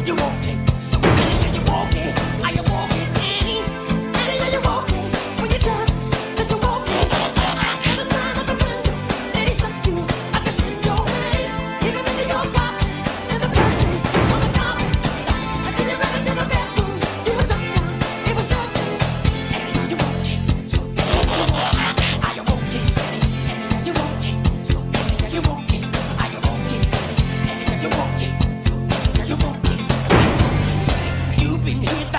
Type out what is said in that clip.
you walking, so are you walking? Are you walking, Annie? Annie, are you walking? When you dance, cause you're walking. And the sign of the window, lady stuck you. I can see your way, even into your car. And the practice on the top. Until you ran into the bedroom, you was up now, it was your day. Annie, are you walking? So are you walking, Annie? Annie, are you walking? So are you walking? Are you walking, Annie? Annie, are you walking? So are you walking? You've been hit